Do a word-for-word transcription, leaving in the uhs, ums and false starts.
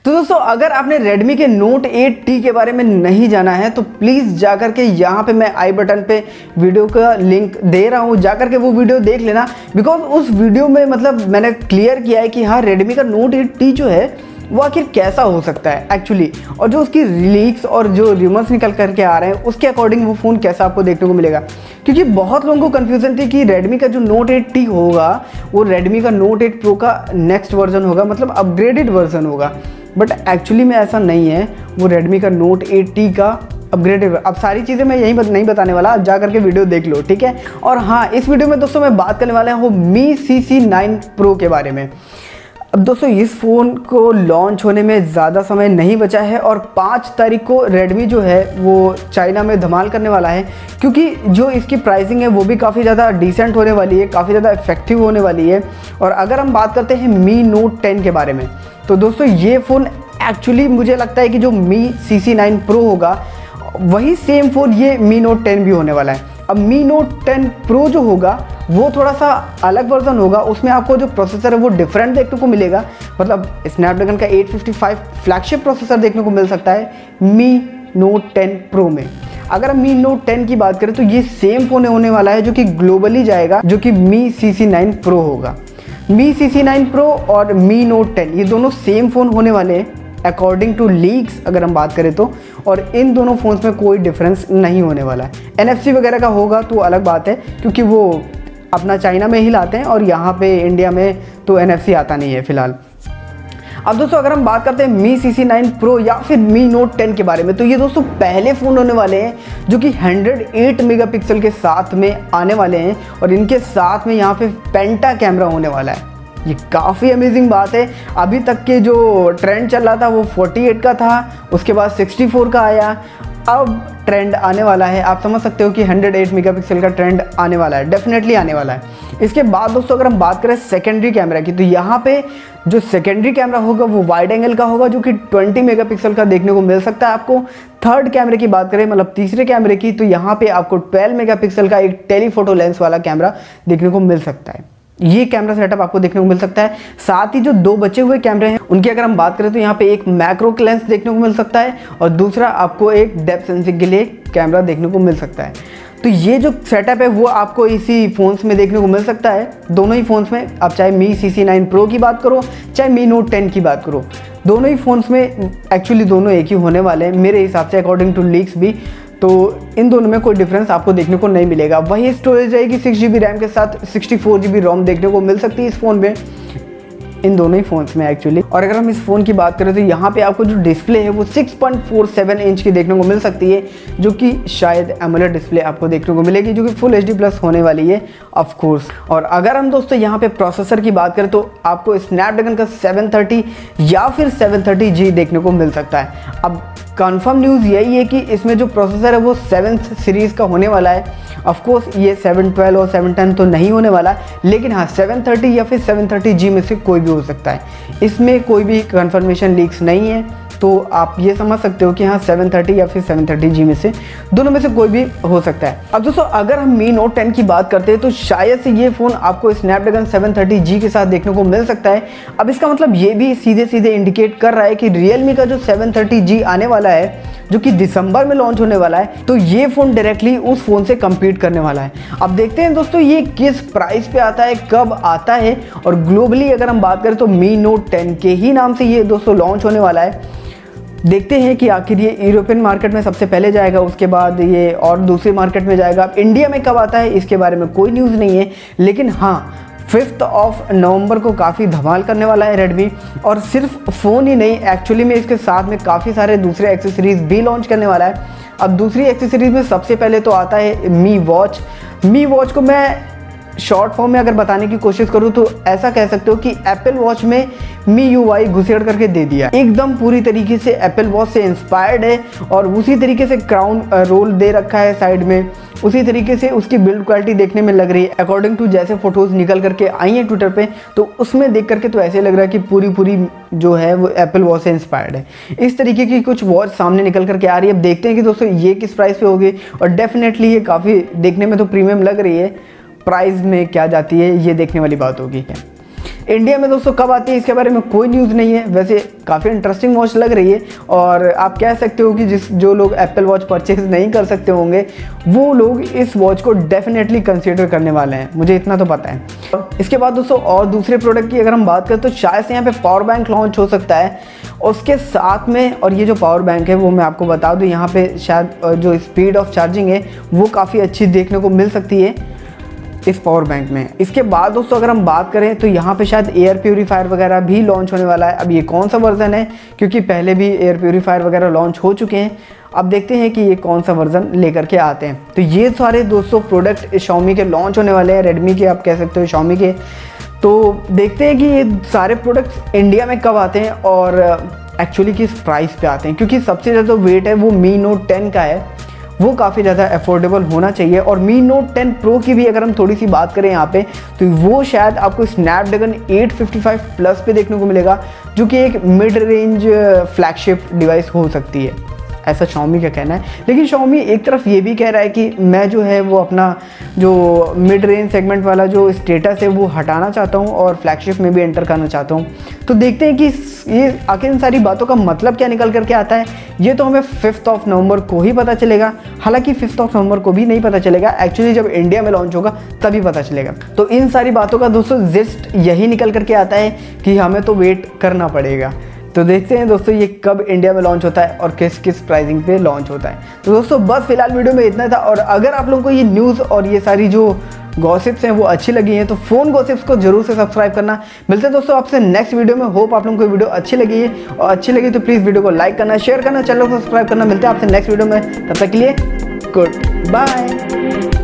तो दोस्तों अगर आपने Redmi के Note एट T के बारे में नहीं जाना है तो प्लीज़ जाकर के यहाँ पे मैं आई बटन पे वीडियो का लिंक दे रहा हूँ, जाकर के वो वीडियो देख लेना। बिकॉज उस वीडियो में मतलब मैंने क्लियर किया है कि हाँ Redmi का Note एट T जो है वो आखिर कैसा हो सकता है एक्चुअली, और जो उसकी लीक्स और जो रूमर्स निकल करके आ रहे हैं उसके अकॉर्डिंग वो फ़ोन कैसा आपको देखने को मिलेगा। क्योंकि बहुत लोगों को कन्फ्यूज़न थी कि Redmi का जो Note एट T होगा वो Redmi का Note एट Pro का नेक्स्ट वर्जन होगा, मतलब अपग्रेडेड वर्जन होगा। बट एक्चुअली में ऐसा नहीं है, वो Redmi का Note एट T का अपग्रेडेड। अब सारी चीज़ें मैं यहीं बत, नहीं बताने वाला, जा करके वीडियो देख लो, ठीक है। और हाँ, इस वीडियो में दोस्तों मैं बात करने वाला हूँ Mi C C nine Pro के बारे में। अब दोस्तों इस फ़ोन को लॉन्च होने में ज़्यादा समय नहीं बचा है और पाँच तारीख को Redmi जो है वो चाइना में धमाल करने वाला है, क्योंकि जो इसकी प्राइसिंग है वो भी काफ़ी ज़्यादा डिसेंट होने वाली है, काफ़ी ज़्यादा इफेक्टिव होने वाली है। और अगर हम बात करते हैं Mi Note टेन के बारे में तो दोस्तों ये फ़ोन एक्चुअली मुझे लगता है कि जो Mi C C nine Pro होगा वही सेम फ़ोन ये Mi Note टेन भी होने वाला है। अब Mi Note टेन Pro जो होगा वो थोड़ा सा अलग वर्जन होगा, उसमें आपको जो प्रोसेसर है वो डिफरेंट देखने को मिलेगा, मतलब स्नैपड्रैगन का eight fifty five flagship processor देखने को मिल सकता है Mi Note टेन Pro में। अगर हम Mi Note टेन की बात करें तो ये सेम फ़ोन होने वाला है जो कि ग्लोबली जाएगा, जो कि Mi C C nine Pro होगा। Mi C C nine Pro और Mi Note टेन ये दोनों सेम फ़ोन होने वाले हैं अकॉर्डिंग टू लीक्स अगर हम बात करें तो, और इन दोनों फ़ोन्स में कोई डिफरेंस नहीं होने वाला है। एन एफ सी वगैरह का होगा तो अलग बात है, क्योंकि वो अपना चाइना में ही लाते हैं और यहाँ पे इंडिया में तो एन एफ सी आता नहीं है फ़िलहाल। अब दोस्तों अगर हम बात करते हैं Mi C C nine Pro या फिर Mi Note टेन के बारे में तो ये दोस्तों पहले फ़ोन होने वाले हैं जो कि वन हंड्रेड एट मेगापिक्सल के साथ में आने वाले हैं, और इनके साथ में यहाँ पे पेंटा कैमरा होने वाला है। ये काफ़ी अमेजिंग बात है। अभी तक के जो ट्रेंड चल रहा था वो फोर्टी एट का था, उसके बाद सिक्सटी फोर का आया, अब ट्रेंड आने वाला है। आप समझ सकते हो कि वन हंड्रेड एट मेगापिक्सल का ट्रेंड आने वाला है, डेफिनेटली आने वाला है। इसके बाद दोस्तों अगर हम बात करें सेकेंडरी कैमरा की तो यहाँ पे जो सेकेंडरी कैमरा होगा वो वाइड एंगल का होगा, जो कि ट्वेंटी मेगापिक्सल का देखने को मिल सकता है आपको। थर्ड कैमरे की बात करें, मतलब तीसरे कैमरे की, तो यहाँ पे आपको ट्वेल्व मेगापिक्सल का एक टेलीफोटो लेंस वाला कैमरा देखने को मिल सकता है। ये कैमरा सेटअप आपको देखने को मिल सकता है। साथ ही जो दो बचे हुए कैमरे हैं उनकी अगर हम बात करें तो यहाँ पे एक मैक्रो लेंस देखने को मिल सकता है और दूसरा आपको एक डेप्थ सेंसिंग के लिए कैमरा देखने को मिल सकता है। तो ये जो सेटअप है वो आपको इसी फ़ोन्स में देखने को मिल सकता है, दोनों ही फ़ोन्स में। आप चाहे Mi C C nine Pro की बात करो चाहे Mi Note टेन की बात करो, दोनों ही फ़ोन्स में एक्चुअली दोनों एक ही होने वाले हैं मेरे हिसाब से, अकॉर्डिंग टू लीक्स भी। तो इन दोनों में कोई डिफरेंस आपको देखने को नहीं मिलेगा। वही स्टोरेज रहेगी सिक्स जी बी रैम के साथ sixty four G B ROM देखने को मिल सकती है इस फ़ोन में, इन दोनों ही फ़ोन्स में एक्चुअली। और अगर हम इस फ़ोन की बात करें तो यहाँ पे आपको जो डिस्प्ले है वो six point four seven inch की देखने को मिल सकती है, जो कि शायद एमोलेड डिस्प्ले आपको देखने को मिलेगी, जो कि फुल एच डी प्लस होने वाली है ऑफ कोर्स। और अगर हम दोस्तों यहाँ पे प्रोसेसर की बात करें तो आपको स्नैपड्रैगन का सेवन थर्टी या फिर सेवन थर्टी जी देखने को मिल सकता है। अब कंफर्म न्यूज़ यही है कि इसमें जो प्रोसेसर है वो सेवन्थ सीरीज़ का होने वाला है। ऑफ कोर्स ये सेवन ट्वेल्व और सेवन टेन तो नहीं होने वाला, लेकिन हाँ सेवन थर्टी या फिर सेवन थर्टी जी में से कोई भी हो सकता है। इसमें कोई भी कंफर्मेशन लीक्स नहीं है, तो आप ये समझ सकते हो कि हाँ सेवन थर्टी या फिर सेवन थर्टी जी में से दोनों में से कोई भी हो सकता है। अब दोस्तों अगर हम Mi Note टेन की बात करते हैं तो शायद से ये फ़ोन आपको स्नैपड्रैगन सेवन थर्टी जी के साथ देखने को मिल सकता है। अब इसका मतलब ये भी सीधे सीधे इंडिकेट कर रहा है कि Realme का जो सेवन थर्टी जी आने वाला है, जो कि दिसंबर में लॉन्च होने वाला है, तो ये फ़ोन डायरेक्टली उस फ़ोन से कम्पीट करने वाला है। अब देखते हैं दोस्तों ये किस प्राइस पे आता है, कब आता है। और ग्लोबली अगर हम बात करें तो Mi Note टेन के ही नाम से ये दोस्तों लॉन्च होने वाला है। देखते हैं कि आखिर ये यूरोपियन मार्केट में सबसे पहले जाएगा, उसके बाद ये और दूसरे मार्केट में जाएगा। अब इंडिया में कब आता है इसके बारे में कोई न्यूज़ नहीं है, लेकिन हाँ फिफ्थ ऑफ नवंबर को काफ़ी धमाल करने वाला है Redmi। और सिर्फ फ़ोन ही नहीं, एक्चुअली में इसके साथ में काफ़ी सारे दूसरे एक्सेसरीज़ भी लॉन्च करने वाला है। अब दूसरी एक्सेसरीज़ में सबसे पहले तो आता है Mi Watch। Mi Watch को मैं शॉर्ट फॉर्म में अगर बताने की कोशिश करूँ तो ऐसा कह सकते हो कि एप्पल वॉच में मी यू आई घुसेड़ करके दे दिया, एकदम पूरी तरीके से एप्पल वॉच से इंस्पायर्ड है। और उसी तरीके से क्राउन रोल दे रखा है साइड में, उसी तरीके से उसकी बिल्ड क्वालिटी देखने में लग रही है अकॉर्डिंग टू जैसे फोटोज़ निकल करके आई हैं ट्विटर पे, तो उसमें देख करके तो ऐसे लग रहा है कि पूरी पूरी जो है वो एप्पल वॉच से इंस्पायर्ड है। इस तरीके की कुछ वॉच सामने निकल करके आ रही है। अब देखते हैं कि दोस्तों ये किस प्राइस पे होगी, और डेफिनेटली ये काफ़ी देखने में तो प्रीमियम लग रही है, प्राइस में क्या जाती है ये देखने वाली बात होगी। इंडिया में दोस्तों कब आती है इसके बारे में कोई न्यूज़ नहीं है। वैसे काफ़ी इंटरेस्टिंग वॉच लग रही है और आप कह सकते हो कि जिस जो लोग एप्पल वॉच परचेज नहीं कर सकते होंगे वो लोग इस वॉच को डेफिनेटली कंसीडर करने वाले हैं, मुझे इतना तो पता है। इसके बाद दोस्तों और दूसरे प्रोडक्ट की अगर हम बात करें तो शायद से यहाँ पे पावर बैंक लॉन्च हो सकता है उसके साथ में। और ये जो पावर बैंक है वो मैं आपको बता दूँ, यहाँ पे शायद जो स्पीड ऑफ चार्जिंग है वो काफ़ी अच्छी देखने को मिल सकती है इस पावर बैंक में। इसके बाद दोस्तों अगर हम बात करें तो यहाँ पे शायद एयर प्यूरीफायर वगैरह भी लॉन्च होने वाला है। अब ये कौन सा वर्जन है, क्योंकि पहले भी एयर प्यूरीफायर वगैरह लॉन्च हो चुके हैं, अब देखते हैं कि ये कौन सा वर्जन लेकर के आते हैं। तो ये सारे दोस्तों प्रोडक्ट Xiaomi के लॉन्च होने वाले हैं, रेडमी के आप कह सकते हो Xiaomi के। तो देखते हैं कि ये सारे प्रोडक्ट्स इंडिया में कब आते हैं और एक्चुअली किस प्राइस पे आते हैं, क्योंकि सबसे ज़्यादा वेट है वो मी नोट टेन का है, वो काफ़ी ज़्यादा अफोर्डेबल होना चाहिए। और मी नोट टेन प्रो की भी अगर हम थोड़ी सी बात करें यहाँ पे तो वो शायद आपको Snapdragon eight fifty five plus पे देखने को मिलेगा, जो कि एक मिड रेंज फ्लैगशिप डिवाइस हो सकती है, ऐसा Xiaomi का कहना है। लेकिन Xiaomi एक तरफ ये भी कह रहा है कि मैं जो है वो अपना जो मिड रेंज सेगमेंट वाला जो स्टेटस है वो हटाना चाहता हूँ और फ्लैगशिप में भी एंटर करना चाहता हूँ। तो देखते हैं कि ये आखिर इन सारी बातों का मतलब क्या निकल करके आता है, ये तो हमें फिफ्थ ऑफ नवंबर को ही पता चलेगा। हालांकि फिफ्थ ऑफ नवंबर को भी नहीं पता चलेगा, एक्चुअली जब इंडिया में लॉन्च होगा तभी पता चलेगा। तो इन सारी बातों का दोस्तों जिस्ट यही निकल करके आता है कि हमें तो वेट करना पड़ेगा। तो देखते हैं दोस्तों ये कब इंडिया में लॉन्च होता है और किस किस प्राइसिंग पे लॉन्च होता है। तो दोस्तों बस फिलहाल वीडियो में इतना था, और अगर आप लोगों को ये न्यूज़ और ये सारी जो गॉसिप्स हैं वो अच्छी लगी हैं तो फ़ोन गॉसिप्स को जरूर से सब्सक्राइब करना। मिलते हैं दोस्तों आपसे नेक्स्ट वीडियो में। होप आप लोगों को वीडियो अच्छी लगी है, और अच्छी लगी तो प्लीज़ वीडियो को लाइक करना, शेयर करना, चैनल को सब्सक्राइब करना। मिलते हैं आपसे नेक्स्ट वीडियो में, तब तक के लिए गुड बाय।